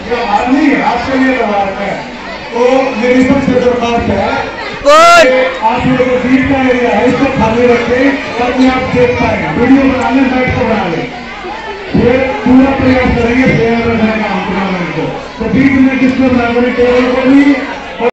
ये हमारा नहीं है, आपके लिए मुबारक है। तो मेरी सबसे दरख्वास्त है, आप लोगों को बीच का एरिया है, इसको खाली रखें ताकि आप देख पाए। वीडियो बनाने बैठ को बना लें, फिर पूरा प्रयास करेंगे फेयर रखने का हम टूर्नामेंट को। तो बीच में किसको बना टेबल को भी